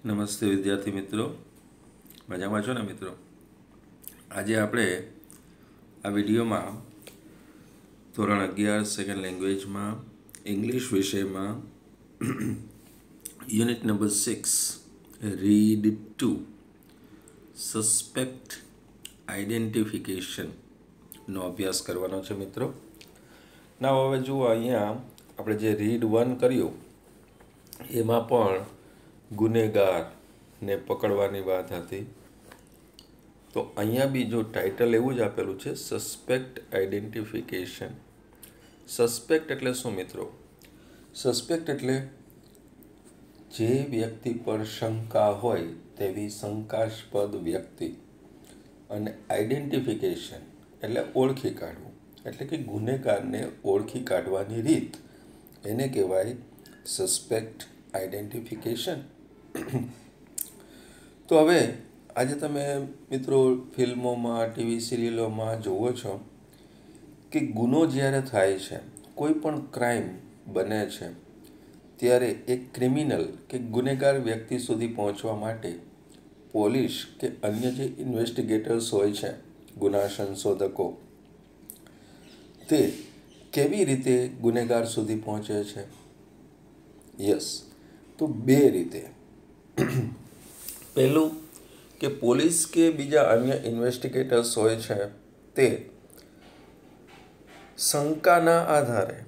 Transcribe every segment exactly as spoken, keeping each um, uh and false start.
નમસ્તે વિદ્યાર્થી મિત્રો, મજામાં છો ને મિત્રો? આજે આપણે આ વિડીયોમાં ધોરણ અગિયાર સેકન્ડ લેંગ્વેજમાં ઇંગ્લિશ વિષયમાં unit number six read to suspect આઈડેન્ટિફિકેશનનો અભ્યાસ કરવાનો છે મિત્રો. ના હવે જુઓ, અહીંયા આપણે જે રીડ વન કર્યું એમાં પણ ગુનેગારને પકડવાની વાત હતી. તો અહીંયા બી જો ટાઇટલ એવું જ આપેલું છે, સસ્પેક્ટ આઈડેન્ટિફિકેશન. સસ્પેક્ટ એટલે શું મિત્રો? સસ્પેક્ટ એટલે જે વ્યક્તિ પર શંકા હોય તેવી શંકાસ્પદ વ્યક્તિ, અને આઈડેન્ટિફિકેશન એટલે ઓળખી કાઢવું, એટલે કે ગુનેગારને ઓળખી કાઢવાની રીત, એને કહેવાય સસ્પેક્ટ આઈડેન્ટિફિકેશન. તો હવે આજે તમે મિત્રો ફિલ્મોમાં, ટીવી સિરિયલોમાં જુઓ છો કે ગુનો જ્યારે થાય છે, કોઈ પણ ક્રાઇમ બને છે, ત્યારે એક ક્રિમિનલ કે ગુનેગાર વ્યક્તિ સુધી પહોંચવા માટે પોલીસ કે અન્ય જે ઇન્વેસ્ટિગેટર્સ હોય છે, ગુના સંશોધકો, તે કેવી રીતે ગુનેગાર સુધી પહોંચે છે? યસ, તો બે રીતે. પહેલું કે પોલીસ કે બીજા અન્ય ઇન્વેસ્ટિગેટર્સ હોય છે, તે શંકાના આધારે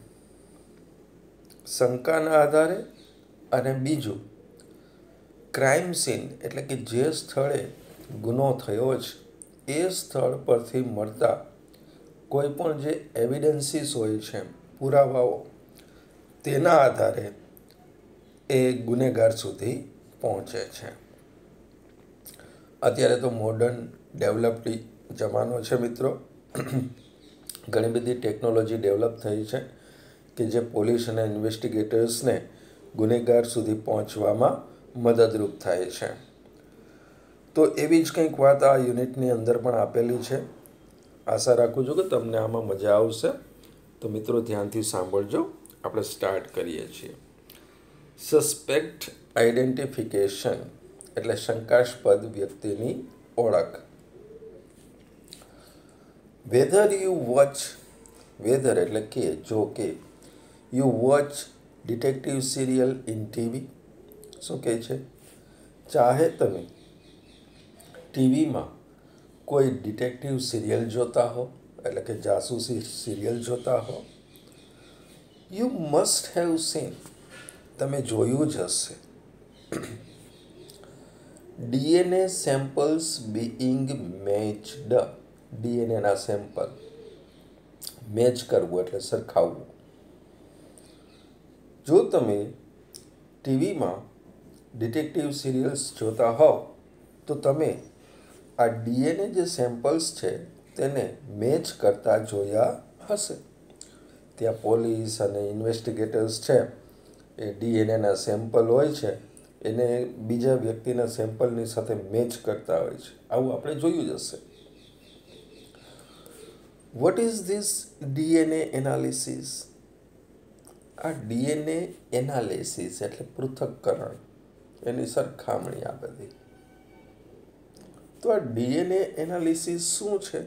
શંકાના આધારે અને બીજું ક્રાઇમ સીન એટલે કે જે સ્થળે ગુનો થયો છે એ સ્થળ પરથી મળતા કોઈ પણ જે એવિડન્સીસ હોય છે, પુરાવાઓ, તેના આધારે એ ગુનેગાર સુધી પહોંચે છે. અત્યારે તો મોડર્ન ડેવલપ્ડ જમાનો છે મિત્રો. ઘણી બધી ટેકનોલોજી ડેવલપ થઈ છે કે જે પોલીસ અને ઇન્વેસ્ટિગેટર્સને ગુનેગાર સુધી પહોંચવામાં મદદરૂપ થાય છે. તો એવી જ કંઈક વાત આ યુનિટની અંદર પણ આપેલી છે. આશા રાખું છું કે તમને આમાં મજા આવશે. તો મિત્રો ધ્યાનથી સાંભળજો. આપણે સ્ટાર્ટ કરીએ છીએ. સસ્પેક્ટ આઈડેન્ટિફિકેશન એટલે શંકાસ્પદ વ્યક્તિની ઓળખ. વેધર યુ વોચ વેધર એટલે કે જો કે you watch detective serial in TV. શું કહે છે? ચાહે તમે ટીવીમાં કોઈ ડિટેક્ટિવ સિરિયલ જોતા હો, એટલે કે જાસૂસી સિરિયલ જોતા હો, યુ મસ્ટ હેવ સીન, તમે જોયું જ હશે, ડીએનએ સેમ્પલ્સ બીઇંગ મેચ્ડ. ડીએનએના સેમ્પલ મેચ કરવું એટલે સરખાવવું. જો તમે ટીવીમાં ડિટેક્ટિવ સિરિયલ્સ જોતા હોવ તો તમે આ ડીએનએ જે સેમ્પલ્સ છે તેને મેચ કરતા જોયા હશે. ત્યાં પોલીસ અને ઇન્વેસ્ટિગેટર્સ છે, એ ડીએનએના સેમ્પલ હોય છે એને બીજા વ્યક્તિના સેમ્પલની સાથે મેચ કરતા હોય છે. આવું આપણે જોયું જ હશે. What is this DNA analysis? આ ડીએનએ એનાલિસિસ એટલે પૃથક્કરણ, એની સરખામણી. આ બધી તો આ ડીએનએ એનાલિસિસ શું છે?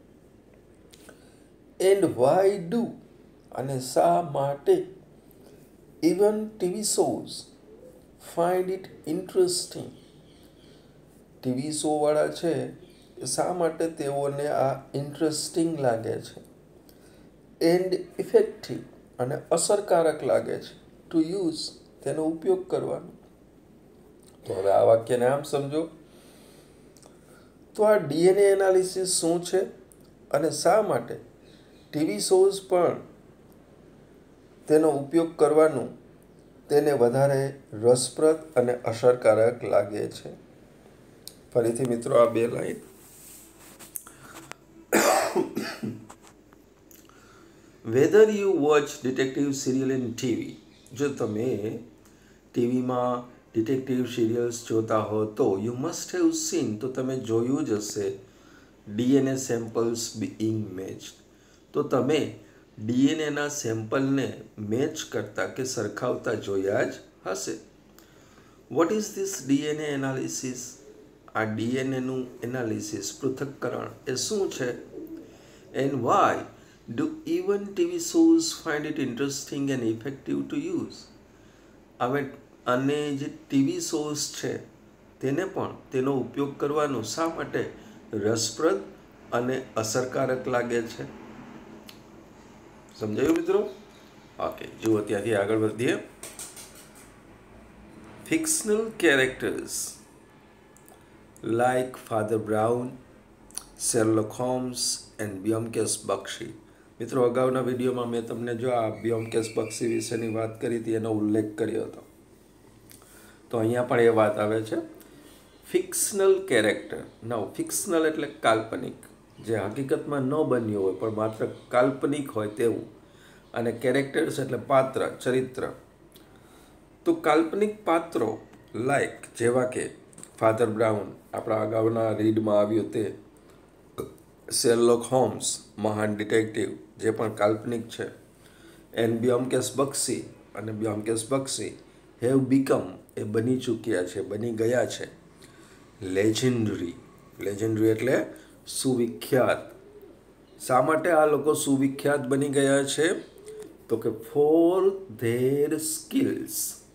એન્ડ વાય ડુ, અને શા માટે even TV shows find it interesting. TV show વાળા છે, શા માટે તેઓને આ ઇન્ટરેસ્ટિંગ લાગે છે? એન્ડ ઇફેક્ટિવ, અને અસરકારક લાગે છે. ટુ યુઝ, તેનો ઉપયોગ કરવાનો. તો હવે આ વાક્યને આમ સમજો. તો આ ડીએનએ એનાલિસિસ શું છે અને શા માટે ટીવી શોઝ પણ તેનો ઉપયોગ કરવાનું તેને વધારે રસપ્રદ અને અસરકારક લાગે છે? ફરીથી મિત્રો આ બે લાઈન. Whether you watch detective serial in TV. જો તમે ટીવીમાં ડિટેક્ટિવ સિરિયલ્સ જોતા હો તો યુ મસ્ટ હેવ સીન, તો તમે જોયું જ હશે, ડીએનએ સેમ્પલ્સ બીઇંગ મેચ્ડ, તો તમે ડીએનએના સેમ્પલને મેચ કરતા કે સરખાવતા જોયા જ હશે. What is this DNA analysis? આ ડીએનએનું એનાલિસિસ પૃથક્કરણ એ શું છે? And why do even TV shows find it interesting and effective to use? હવે અને જે ટીવી શોઝ છે તેને પણ તેનો ઉપયોગ કરવાનું શા માટે રસપ્રદ અને અસરકારક લાગે છે? સમજાયું મિત્રો? ઓકે, જુઓ ત્યાંથી આગળ વધીએ. Fictional characters like Father Brown, Sherlock Holmes and Byomkesh Bakshi. મિત્રો, અગાઉના વિડીયોમાં મેં તમને જો આ બ્યોમકેશ બક્ષી વિશેની વાત કરી હતી એનો ઉલ્લેખ કર્યો હતો, તો અહીંયા પણ એ વાત આવે છે. Fictional character. નવ ફિક્શનલ એટલે કાલ્પનિક, જે હકીકતમાં ન બન્યું હોય પણ માત્ર કાલ્પનિક હોય તેવું, અને કેરેક્ટર્સ એટલે પાત્ર, ચરિત્ર. તો કાલ્પનિક પાત્રો લાઈક જેવા કે ફાધર બ્રાઉન, આપણા અગાઉના રીડમાં આવ્યું તે, શેરલોક હોમ્સ, મહાન ડિટેક્ટિવ, જે પણ કાલ્પનિક છે, એન્ડ બ્યોમકેશ બક્ષી, અને બ્યોમકેશ બક્ષી હેવ બીકમ, એ બની ચૂક્યા છે, બની ગયા છે, લેજેન્ડરી. લેજેન્ડરી એટલે સુવિખ્યાત. શા માટે આ લોકો સુવિખ્યાત બની ગયા છે? તો કે ફોર ધેર સ્કિલ્સ,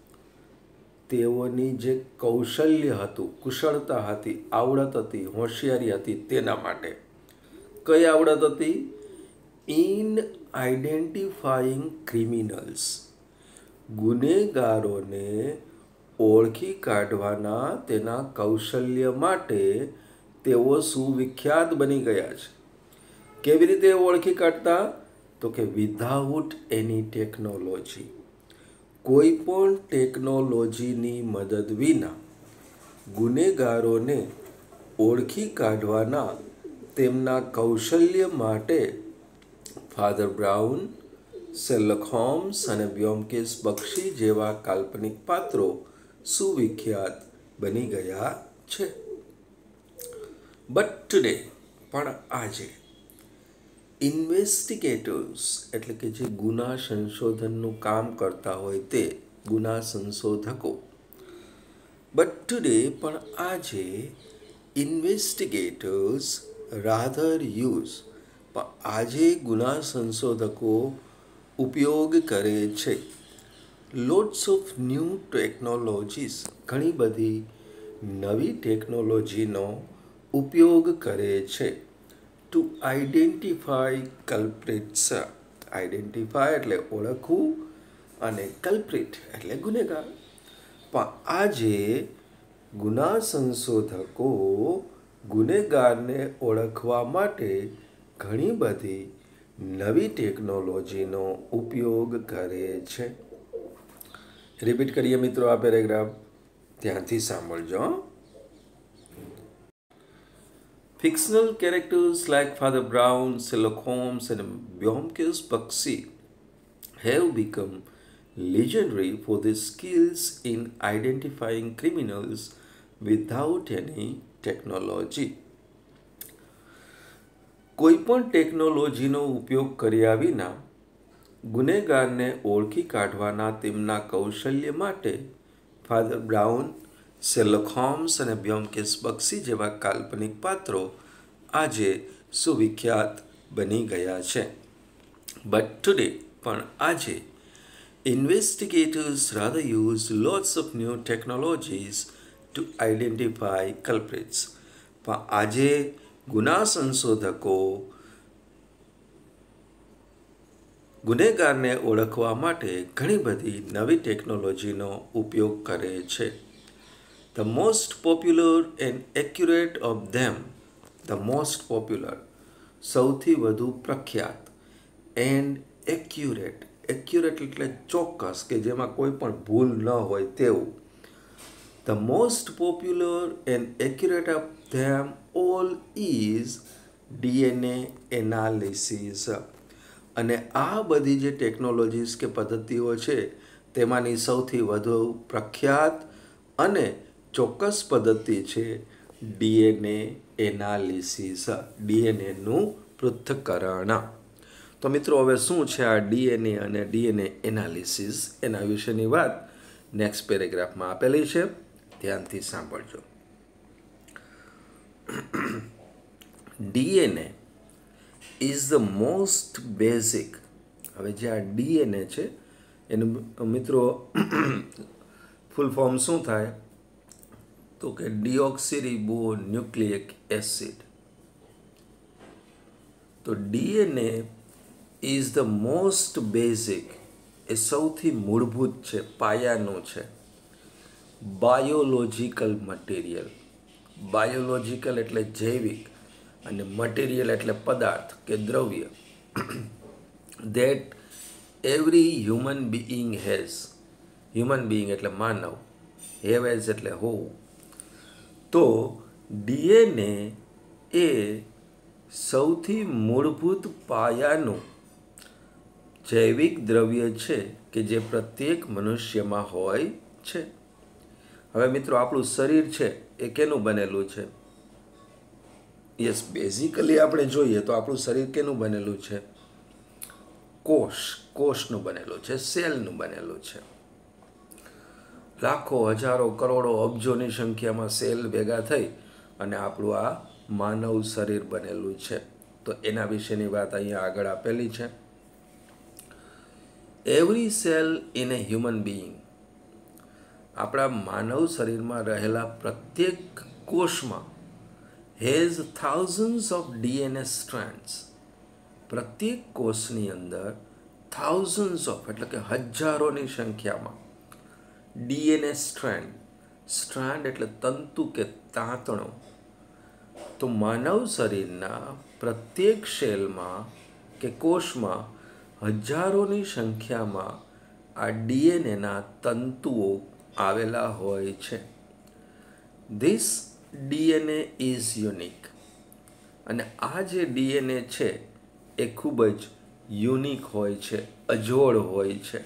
તેઓની જે કૌશલ્ય હતું, કુશળતા હતી, આવડત હતી, હોશિયારી હતી, તેના માટે. કઈ આવડત હતી? ઇન આઈડેન્ટિફાઈંગ ક્રિમિનલ્સ, ગુનેગારોને ઓળખી કાઢવાના તેના કૌશલ્ય માટે તેઓ સુવિખ્યાત બની ગયા છે. કેવી રીતે ઓળખી કાઢતા? તો કે વિધાઉટ એની ટેકનોલોજી, કોઈ પણ ટેકનોલોજીની મદદ વિના ગુનેગારોને ઓળખી કાઢવાના તેમના કૌશલ્ય માટે ફાધર બ્રાઉન, શેરલોક હોમ્સ અને બ્યોમકેશ બક્ષી જેવા કાલ્પનિક પાત્રો સુવિખ્યાત બની ગયા છે. બટ ટુડે, પણ આજે, ઇન્વેસ્ટિગેટર્સ એટલે કે જે ગુના સંશોધનનું કામ કરતા હોય તે ગુના સંશોધકો. બટ ટુડે, પણ આજે, ઇન્વેસ્ટિગેટર્સ રાધર યુઝ, પણ આજે ગુના સંશોધકો ઉપયોગ કરે છે, લોટ્સ ઓફ ન્યૂ ટેકનોલોજીસ, ઘણી બધી નવી ટેકનોલોજીનો ઉપયોગ કરે છે, ટુ આઈડેન્ટિફાઈ કલ્પ્રિટ્સ. આઈડેન્ટિફાય એટલે ઓળખવું, અને કલ્પ્રિટ એટલે ગુનેગાર. પણ આજે ગુના સંશોધકો ગુનેગારને ઓળખવા માટે ઘણી બધી નવી ટેકનોલોજીનો ઉપયોગ કરે છે. રિપીટ કરીએ મિત્રો આ પેરેગ્રાફ, ધ્યાનથી સાંભળજો. Fictional characters like Father Brown, Sherlock Holmes and Byomkesh Bakshi have become legendary for their skills in identifying criminals without any technology. કોઈ પણ ટેકનોલોજીનો ઉપયોગ કર્યા વિના ગુનેગારને ઓળખી કાઢવાના તેમના કૌશલ્ય માટે ફાધર બ્રાઉન, શેરલોક હોમ્સ અને બ્યોમકેશ બક્ષી જેવા કાલ્પનિક પાત્રો આજે સુવિખ્યાત બની ગયા છે. બટ ટુડે, પણ આજે, investigators rather use lots of new technologies to identify culprits. પણ આજે ગુના સંશોધકો ગુનેગારને ઓળખવા માટે ઘણી બધી નવી ટેકનોલોજીનો ઉપયોગ કરે છે. The most popular and accurate of them, the most popular, સૌથી વધુ પ્રખ્યાત, and accurate, accurate એટલે ચોક્કસ, કે જેમાં કોઈ પણ ભૂલ ન હોય તેવું. The most popular and accurate of them all is D N A analysis. અને આ બધી જે ટેકનોલોજીસ કે પદ્ધતિઓ છે તેમાંની સૌથી વધુ પ્રખ્યાત અને ચોક્કસ પદ્ધતિ છે ડીએનએ એનાલિસિસ, ડીએનએનું પૃથ્થકરણ. તો મિત્રો, હવે શું છે આ ડીએનએ અને ડીએનએ એનાલિસિસ, એના વિશેની વાત નેક્સ્ટ પેરેગ્રાફમાં આપેલી છે. ધ્યાનથી સાંભળજો. DNA is the most basic. હવે જે આ ડીએનએ છે એનું મિત્રો ફૂલ ફોર્મ શું થાય તો કે ડીઓક્સીરીબો ન્યુક્લિક એસિડ. તો DNA is the most basic, એ સૌથી મૂળભૂત છે, પાયાનું છે બાયોલોજિકલ મટીરિયલ. બાયોલોજિકલ એટલે જૈવિક અને મટીરિયલ એટલે પદાર્થ કે દ્રવ્ય. That every human being has. Human being એટલે માનવ, હેવ એઝ એટલે હોવું. તો ડીએનએ એ સૌથી મૂળભૂત પાયાનું જૈવિક દ્રવ્ય છે કે જે પ્રત્યેક મનુષ્યમાં હોય છે. હવે મિત્રો આપણું શરીર છે એ કેનું બનેલું છે? યસ, બેઝિકલી આપણે જોઈએ તો આપણું શરીર કેનું બનેલું છે? કોષ કોષનું બનેલું છે, સેલનું બનેલું છે. લાખો, હજારો, કરોડો, અબજોની સંખ્યામાં સેલ ભેગા થઈ અને આપણું આ માનવ શરીર બનેલું છે. તો એના વિશેની વાત અહીંયા આગળ આપેલી છે. Every cell in a human being, આપણા માનવ શરીરમાં રહેલા પ્રત્યેક કોષમાં has thousands of DNA strands. પ્રત્યેક કોષની અંદર થાઉઝન્ડ્સ ઓફ એટલે કે હજારોની સંખ્યામાં ડીએનએ સ્ટ્રેન્ડ. સ્ટ્રેન્ડ એટલે તંતુ કે તાંતણો. તો માનવ શરીરના પ્રત્યેક સેલમાં કે કોષમાં હજારોની સંખ્યામાં આ ડીએનએના તંતુઓ આવેલા હોય છે. This DNA is unique. અને આ જે ડીએનએ છે એ ખૂબ જ યુનિક હોય છે, અજોડ હોય છે.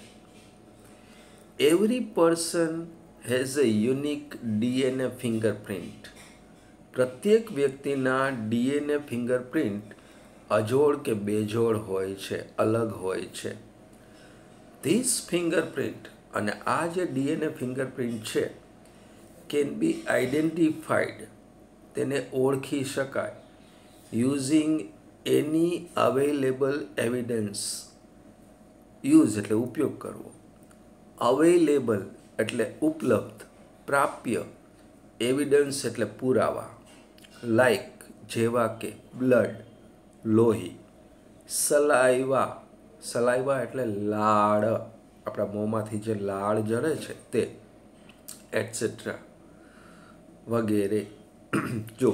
Every person has a unique DNA fingerprint. પ્રત્યેક વ્યક્તિના ડીએનએ ફિંગરપ્રિન્ટ અજોડ કે બેજોડ હોય છે, અલગ હોય છે. ધીસ ફિંગરપ્રિન્ટ, અને આ જે ડીએનએ ફિંગરપ્રિન્ટ છે, કેન બી આઈડેન્ટિફાઈડ, તેને ઓળખી શકાય using any available evidence. Use એટલે ઉપયોગ કરવો, અવેલેબલ એટલે ઉપલબ્ધ, પ્રાપ્ય, એવિડન્સ એટલે પુરાવા. લાઈક જેવા કે બ્લડ, લોહી, સલાઈવા, સલાઈવા એટલે લાળ, આપણા મોંમાંથી જે લાળ જરે છે તે, એટસેટ્રા વગેરે. જો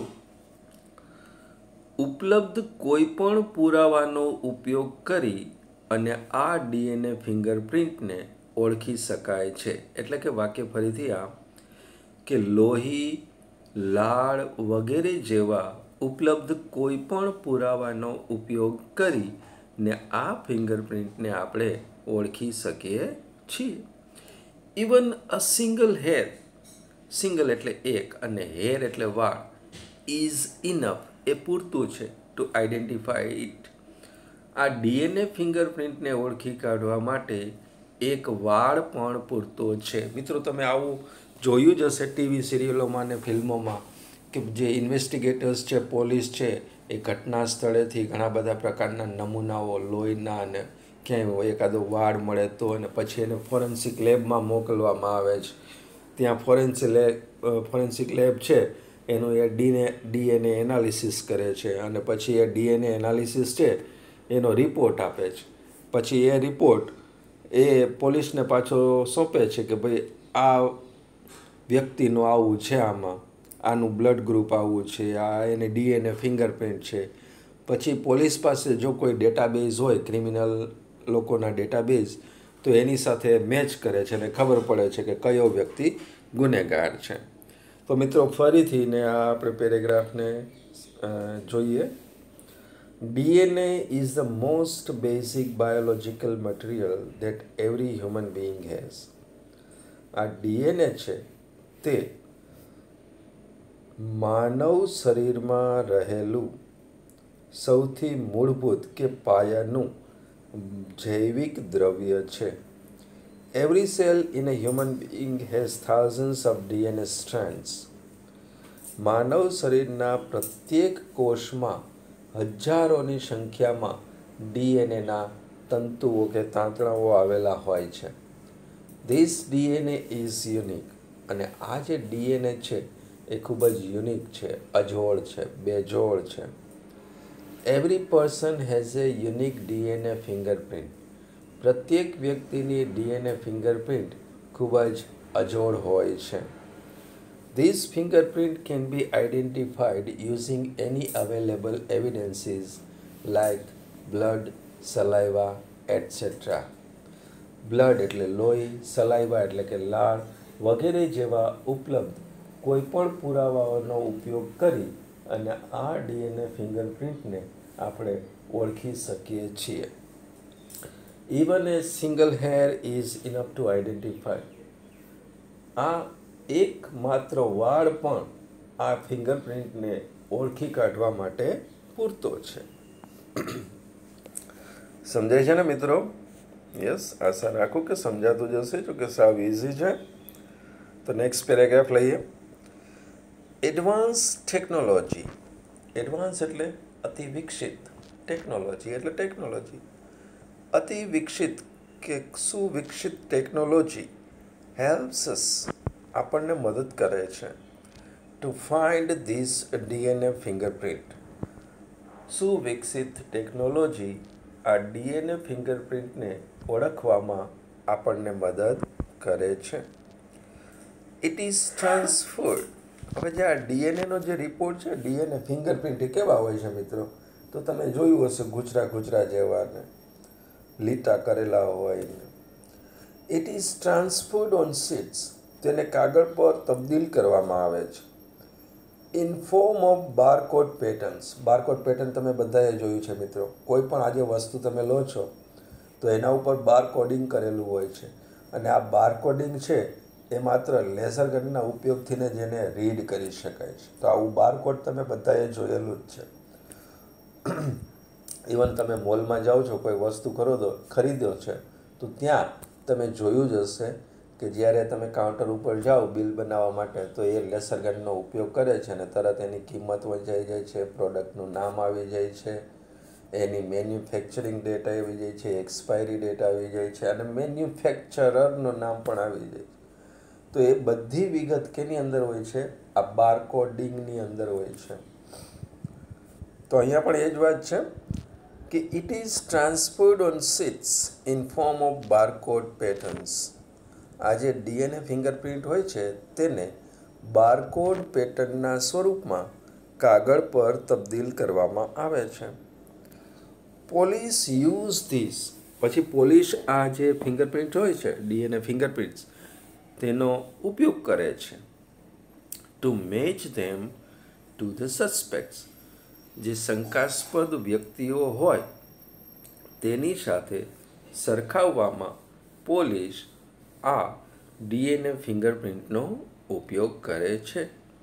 ઉપલબ્ધ કોઈ પણ પુરાવાનો ઉપયોગ કરી અને આ ડીએનએ ફિંગરપ્રિન્ટને ઓળખી શકાય છે. એટલે કે વાક્ય ફરીથી આ કે લોહી, લાળ વગેરે જેવા ઉપલબ્ધ કોઈ પણ પુરાવાનો ઉપયોગ કરી ને આ ફિંગરપ્રિન્ટને આપણે ઓળખી શકીએ છીએ. Even a single hair, single એટલે એક અને હેર એટલે વાળ, ઇઝ ઇનફ એ પૂરતું છે ટુ આઈડેન્ટિફાઈ ઇટ. આ ડીએનએ ફિંગરપ્રિન્ટને ઓળખી કાઢવા માટે એક વાળ પણ પૂરતો છે. મિત્રો તમે આવું જોયું જ હશે ટીવી સિરિયલોમાં અને ફિલ્મોમાં કે જે ઇન્વેસ્ટિગેટર્સ છે, પોલીસ છે, એ ઘટના સ્થળેથી ઘણા બધા પ્રકારના નમૂનાઓ લોહીના અને ક્યાંય એકાદો વાળ મળે તો અને પછી એને ફોરેન્સિક લેબમાં મોકલવામાં આવે છે. ત્યાં ફોરેન્સિક લેબ ફોરેન્સિક લેબ છે એનું એ ડીને ડીએનએ એનાલિસિસ કરે છે અને પછી એ ડીએનએ એનાલિસિસ છે એનો રિપોર્ટ આપે છે. પછી એ રિપોર્ટ એ પોલીસને પાછો સોંપે છે કે ભાઈ આ વ્યક્તિનું આવું છે, આમાં આનું બ્લડ ગ્રુપ આવું છે, આ એને ડીએનએ ફિંગરપ્રિન્ટ છે. પછી પોલીસ પાસે જો કોઈ ડેટાબેઝ હોય, ક્રિમિનલ લોકોના ડેટાબેઝ, તો એની સાથે મેચ કરે છે અને ખબર પડે છે કે કયો વ્યક્તિ ગુનેગાર છે. તો મિત્રો ફરીથી ને આ આપણે પેરેગ્રાફને જોઈએ. DNA is the most basic biological material that every human being has. આ ડીએનએ છે તે માનવ શરીરમાં રહેલું સૌથી મૂળભૂત કે પાયાનું જૈવિક દ્રવ્ય છે. Every cell in a human being has thousands of D N A strands. માનવ શરીરના પ્રત્યેક કોષમાં હજારોની સંખ્યામાં ડીએનએના તંતુઓ કે તાંતણાઓ આવેલા હોય છે. This DNA is unique. અને આ જે ડીએનએ છે એ ખૂબ જ યુનિક છે, અજોડ છે, બેજોડ છે. Every person has a unique DNA fingerprint. પ્રત્યેક વ્યક્તિની ડીએનએ ફિંગરપ્રિન્ટ ખૂબ જ અજોડ હોય છે. This fingerprint can be identified using any available evidences like blood, saliva, et cetera. Blood એટલે લોહી, સલાઇવા એટલે કે લાળ વગેરે જેવા ઉપલબ્ધ કોઈપણ પુરાવાઓનો ઉપયોગ કરી અને આ ડીએનએ ફિંગરપ્રિન્ટને આપણે ઓળખી શકીએ છીએ. Even a single hair is enough to identify. આ એક માત્ર વાળ પણ આ ફિંગરપ્રિન્ટને ઓળખી કાઢવા માટે પૂરતો છે. સમજાય છે ને મિત્રો? યસ, આશા રાખું કે સમજાતું જશે. જો કે સાવ ઇઝી છે. તો નેક્સ્ટ પેરેગ્રાફ લઈએ. Advance technology. એડવાન્સ એટલે અતિ વિકસિત, ટેકનોલોજી એટલે ટેકનોલોજી. અતિ વિકસિત કે સુવિકસિત ટેકનોલોજી હેલ્પ્સ અસ આપણને મદદ કરે છે to find this DNA fingerprint. સુવિકસિત ટેકનોલોજી આ ડીએનએ ફિંગરપ્રિન્ટને ઓળખવામાં આપણને મદદ કરે છે. It is transferred. હવે જે આ ડીએનએનો જે રિપોર્ટ છે, ડીએનએ ફિંગરપ્રિન્ટ એ કેવા હોય છે મિત્રો? તો તમે જોયું હશે ગુચરા ગુચરા જેવા ને લીટા કરેલા હોય ને. It is transferred on sheets. તેને કાગળ પર તબદીલ કરવામાં આવે છે. In form of barcode patterns. Barcode pattern તમે બધાએ જોયું છે મિત્રો. કોઈ પણ આજે વસ્તુ તમે લો છો તો એના ઉપર બાર કોડિંગ કરેલું હોય છે અને આ બાર કોડિંગ છે એ માત્ર લેઝર ગનના ઉપયોગથી ને જેને રીડ કરી શકાય છે. તો આવું બારકોડ તમે બધાએ જોયેલું જ છે. ઇવન તમે મોલમાં જાઓ છો, કોઈ વસ્તુ ખરીદો ખરીદ્યો છે તો ત્યાં તમે જોયું જ હશે કે જ્યારે તમે કાઉન્ટર ઉપર જાઓ બિલ બનાવવા માટે તો એ લેસર ગનનો ઉપયોગ કરે છે અને તરત એની કિંમત વંચાઈ જાય છે, પ્રોડક્ટનું નામ આવી જાય છે, એની મેન્યુફેક્ચરિંગ ડેટ આવી જાય છે, એક્સપાયરી ડેટ આવી જાય છે અને મેન્યુફેક્ચરરનું નામ પણ આવી જાય છે. તો એ બધી વિગત કેની અંદર હોય છે? આ બારકોડિંગની અંદર હોય છે. તો અહીંયા પણ એ જ વાત છે કે it is transferred on sheets in form of barcode patterns. આ જે ડીએનએ ફિંગરપ્રિન્ટ હોય છે તેને બારકોડ પેટર્નના સ્વરૂપમાં કાગળ પર તબદીલ કરવામાં આવે છે. Police use this. પછી પોલીસ આ જે ફિંગરપ્રિન્ટ હોય છે, ડીએનએ ફિંગરપ્રિન્ટ્સ, તેનો ઉપયોગ કરે છે to match them to the suspects. જે શંકાસ્પદ વ્યક્તિઓ હોય તેની સાથે સરખાવવામાં પોલીસ આ ડીએનએ ફિંગરપ્રિન્ટનો ઉપયોગ કરે છે.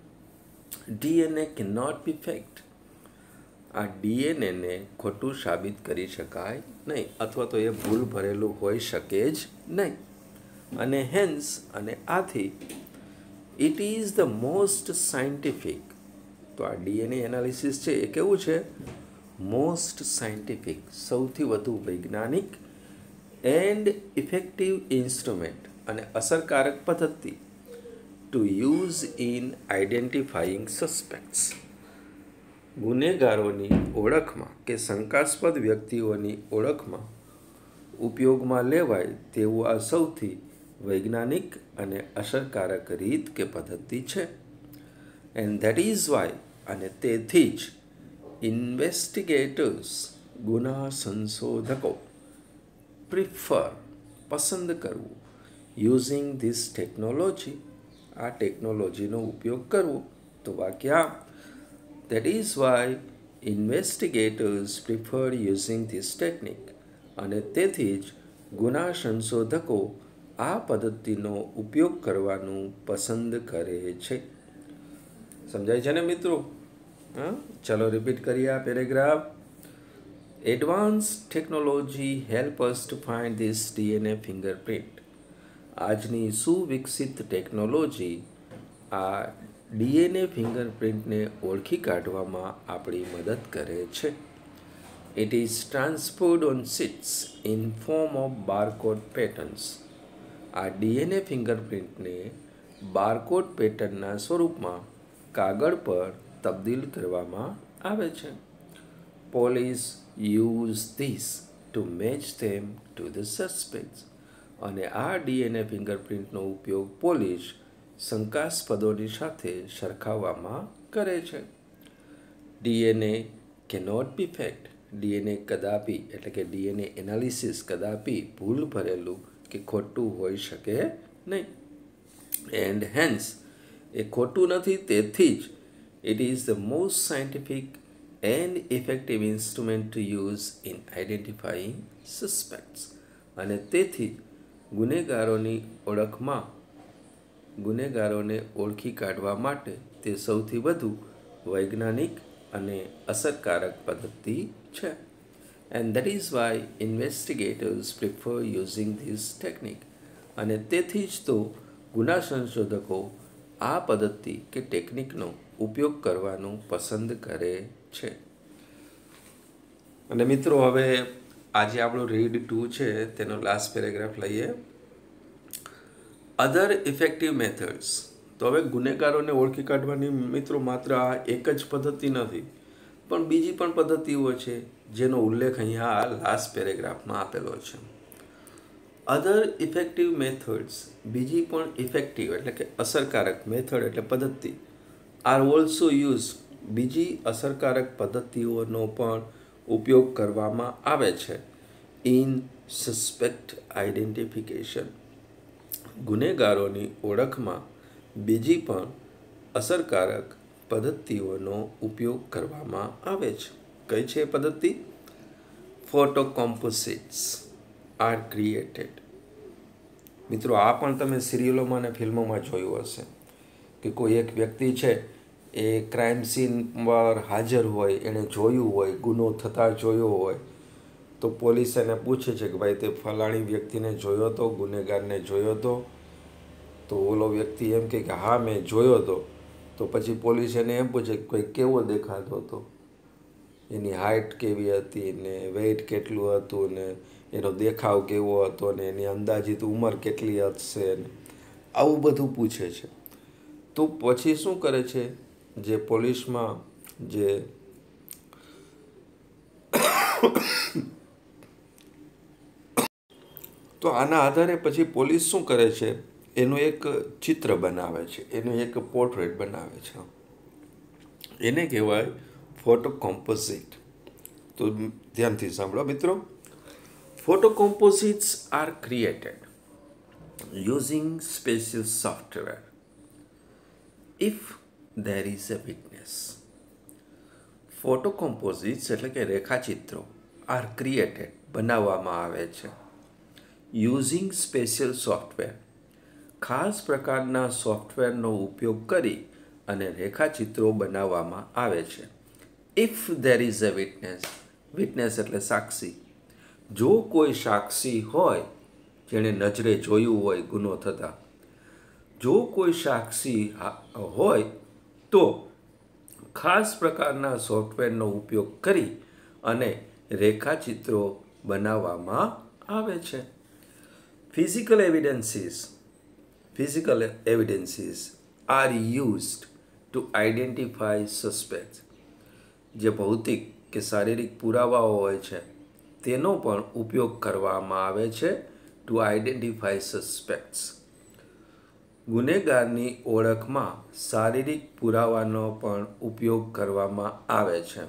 DNA can not be faked. આ ડીએનએને ખોટું સાબિત કરી શકાય નહીં અથવા તો એ ભૂલ ભરેલું હોઈ શકે જ નહીં. અને હેન્સ અને આથી it is the most scientific. તો આ ડીએનએ એનાલિસિસ છે એ કેવું છે? મોસ્ટ સાયન્ટિફિક, સૌથી વધુ વૈજ્ઞાનિક એન્ડ ઇફેક્ટિવ ઇન્સ્ટ્રુમેન્ટ અને અસરકારક પદ્ધતિ to use in identifying suspects. ગુનેગારોની ઓળખમાં કે શંકાસ્પદ વ્યક્તિઓની ઓળખમાં ઉપયોગમાં લેવાય તેવું આ સૌથી વૈજ્ઞાનિક અને અસરકારક રીત કે પદ્ધતિ છે. એન્ડ ધેટ ઇઝ વાય, અને તેથી જ ઇન્વેસ્ટિગેટર્સ, ગુના સંશોધકો, પ્રિફર, પસંદ કરવું, યુઝિંગ ધીસ ટેકનોલોજી, આ ટેકનોલોજીનો ઉપયોગ કરવો. તો વાક્ય that is why investigators prefer using this technique. અને તેથી જ ગુના સંશોધકો આ પદ્ધતિનો ઉપયોગ કરવાનું પસંદ કરે છે. સમજાય છે ને મિત્રો? હા, ચલો રિપીટ કરીએ આ paragraph. Advance technology help us to find this DNA fingerprint. આજની સુવિકસિત ટેકનોલોજી આ ડીએનએ ફિંગરપ્રિન્ટને ઓળખી કાઢવામાં આપણી મદદ કરે છે. It is transferred on sheets in form of barcode patterns. આ ડીએનએ ફિંગરપ્રિન્ટને બારકોડ પેટર્નના સ્વરૂપમાં કાગળ પર તબદીલ કરવામાં આવે છે. Police use this to match them to the suspects. અને આ ડીએનએ ફિંગરપ્રિન્ટનો ઉપયોગ પોલીસ શંકાસ્પદોની સાથે સરખાવવામાં કરે છે. DNA cannot be faked. DNA કદાપી એટલે કે ડીએનએ એનાલિસિસ કદાપી ભૂલ ભરેલું કે ખોટું હોઈ શકે નહીં. એન્ડ હેન્સ એ ખોટું નથી, તેથી જ it is the most scientific and effective instrument to use in identifying suspects. અને તેથી ગુનેગારોની ઓળખમાં ગુનેગારોને ઓળખી કાઢવા માટે તે સૌથી વધુ વૈજ્ઞાનિક અને અસરકારક પદ્ધતિ છે. And that is why investigators prefer using this technique. અને તેથી જ તો ગુના સંશોધકો આ પદ્ધતિ કે ટેકનિકનો ઉપયોગ કરવાનું પસંદ કરે છે. અને મિત્રો, હવે આજે આપણું રીડ ટુ છે તેનો લાસ્ટ પેરેગ્રાફ લઈએ. Other effective methods. તો હવે ગુનેગારોને ઓળખી કાઢવાની મિત્રો માત્ર આ એક જ પદ્ધતિ નથી, પણ બીજી પણ પદ્ધતિઓ છે જેનો ઉલ્લેખ અહીંયા આ લાસ્ટ પેરેગ્રાફમાં આપેલો છે. અધર ઇફેક્ટિવ મેથડ્સ, બીજી પણ ઇફેક્ટિવ એટલે કે અસરકારક મેથડ એટલે પદ્ધતિ, આર ઓલ્સો યુઝ, બીજી અસરકારક પદ્ધતિઓનો પણ ઉપયોગ કરવામાં આવે છે ઇન સસ્પેક્ટ આઈડેન્ટિફિકેશન. ગુનેગારોની ઓળખમાં બીજી પણ અસરકારક પદ્ધતિઓનો ઉપયોગ કરવામાં આવે છે. કઈ છે પદ્ધતિ? Photo composites are created. મિત્રો, આ પણ તમે સિરિયલોમાં અને ફિલ્મોમાં જોયું હશે કે કોઈ એક વ્યક્તિ છે એ ક્રાઇમ સીન પર હાજર હોય, એણે જોયું હોય, ગુનો થતાં જોયો હોય, તો પોલીસ એને પૂછે છે કે ભાઈ તે ફલાણી વ્યક્તિને જોયો હતો, ગુનેગારને જોયો હતો? તો ઓલો વ્યક્તિ એમ કહે કે હા મેં જોયો હતો. તો પછી પોલીસ એને એમ પૂછે કે કોઈ કેવો દેખાતો હતો, એની હાઇટ કેવી હતી ને વેઇટ કેટલું હતું ને એનો દેખાવ કેવો હતો ને એની અંદાજિત ઉંમર કેટલી હશે ને આવું બધું પૂછે છે. તો પછી શું કરે છે જે પોલીસમાં જે તો આના આધારે પછી પોલીસ શું કરે છે, એનું એક ચિત્ર બનાવે છે, એનું એક પોર્ટ્રેટ બનાવે છે. એને કહેવાય ફોટો કોમ્પોઝિટ. તો ધ્યાનથી સાંભળો મિત્રો. Photo composites are created using special software if there is a witness. Photo composites એટલે કે રેખાચિત્રો આર ક્રિએટેડ બનાવવામાં આવે છે યુઝિંગ સ્પેશિયલ સોફ્ટવેર, ખાસ પ્રકારના સોફ્ટવેરનો ઉપયોગ કરી અને રેખાચિત્રો બનાવવામાં આવે છે. If there is a witness, witness એટલે સાક્ષી. જો કોઈ સાક્ષી હોય જેણે નજરે જોયું હોય ગુનો થતા, જો કોઈ સાક્ષી હોય તો ખાસ પ્રકારના સોફ્ટવેરનો ઉપયોગ કરી અને રેખાચિત્રો બનાવવામાં આવે છે. Physical evidences physical evidences are used to identify suspects. જે ભૌતિક કે શારીરિક પુરાવાઓ હોય છે તેનો પણ ઉપયોગ કરવામાં આવે છે ટુ આઈડેન્ટિફાઈ સસ્પેક્ટ્સ. ગુનેગારની ઓળખમાં શારીરિક પુરાવાનો પણ ઉપયોગ કરવામાં આવે છે.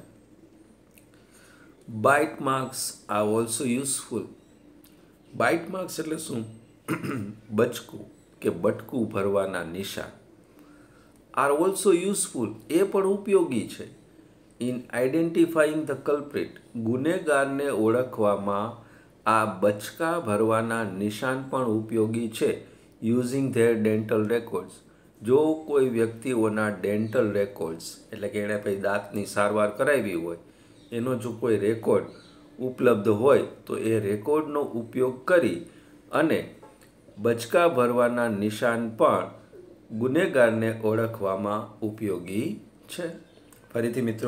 Bite marks are also useful. Bite marks એટલે શું? બચકું કે બટકું ભરવાના નિશાન. આર ઓલ્સો યુઝફુલ, એ પણ ઉપયોગી છે ઇન આઈડેન્ટિફાઈંગ ધ કલ્પ્રિટ. ગુનેગારને ઓળખવામાં આ બચકા ભરવાના નિશાન પણ ઉપયોગી છે યુઝિંગ ધેર ડેન્ટલ રેકોર્ડ્સ. જો કોઈ વ્યક્તિઓના ડેન્ટલ રેકોર્ડ્સ એટલે કે એણે પછી દાંતની સારવાર કરાવી હોય એનો જો કોઈ રેકોર્ડ ઉપલબ્ધ હોય તો એ રેકોર્ડનો ઉપયોગ કરી અને બચકા ભરવાના નિશાન પણ ગુનેગારને ઓળખવામાં ઉપયોગી છે. ફરીથી મિત્રો,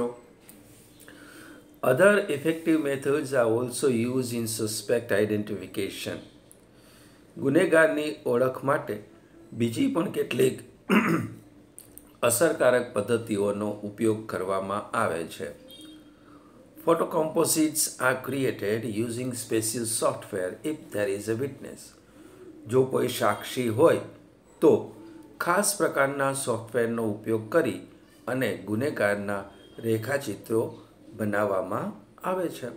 other effective methods are also use in suspect identification. ગુનેગારની ઓળખ માટે બીજી પણ કેટલીક અસરકારક પદ્ધતિઓનો ઉપયોગ કરવામાં આવે છે. Photo composites are created using special software if there is a witness. જો કોઈ સાક્ષી હોય તો ખાસ પ્રકારના સોફ્ટવેરનો ઉપયોગ કરી અને ગુનેગારના રેખાચિત્રો બનાવવામાં આવે છે.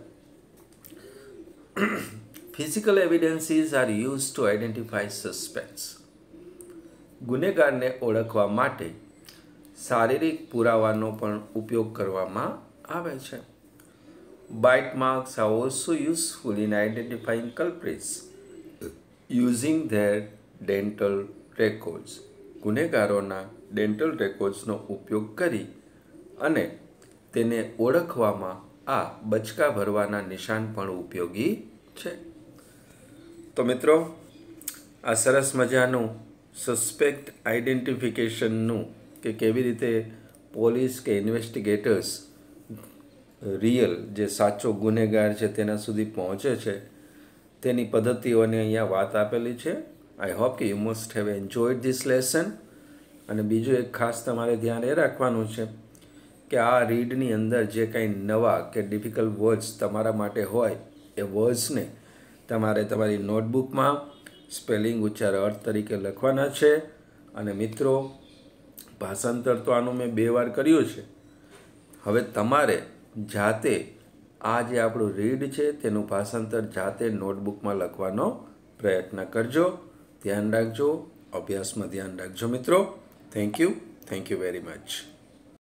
Physical evidences are used to identify suspects. ગુનેગારને ઓળખવા માટે શારીરિક પુરાવાનો પણ ઉપયોગ કરવામાં આવે છે. Bite marks are also useful in identifying culprits using their dental records. ગુનેગારોના ડેન્ટલ રેકોર્ડ્સનો ઉપયોગ કરી અને તેને ઓળખવામાં આ બચકા ભરવાના નિશાન પણ ઉપયોગી છે. તો મિત્રો, આ સરસ મજાનું સસ્પેક્ટ આઇડેન્ટિફિકેશનનું કે કેવી રીતે પોલીસ કે ઇન્વેસ્ટિગેટર્સ રિયલ જે સાચો ગુનેગાર છે તેના સુધી પહોંચે છે તેની પદ્ધતિઓની અહીંયા વાત આપેલી છે. આઈ હોપ કે you must have enjoyed this lesson. અને બીજું એક ખાસ તમારે ધ્યાન એ રાખવાનું છે કે આ રીડની અંદર જે કંઈ નવા કે ડિફિકલ્ટ વર્ડ્સ તમારા માટે હોય એ વર્ડ્સને તમારે તમારી નોટબુકમાં સ્પેલિંગ ઉચ્ચાર અર્થ તરીકે લખવાના છે. અને મિત્રો, ભાષાંતર તો આનું મેં બે વાર કર્યું છે. હવે તમારે જાતે આ જે આપણું રીડ છે તેનું ભાષાંતર જાતે નોટબુકમાં લખવાનો પ્રયત્ન કરજો. ધ્યાન રાખજો, અભ્યાસમાં ધ્યાન રાખજો મિત્રો. Thank you thank you very much.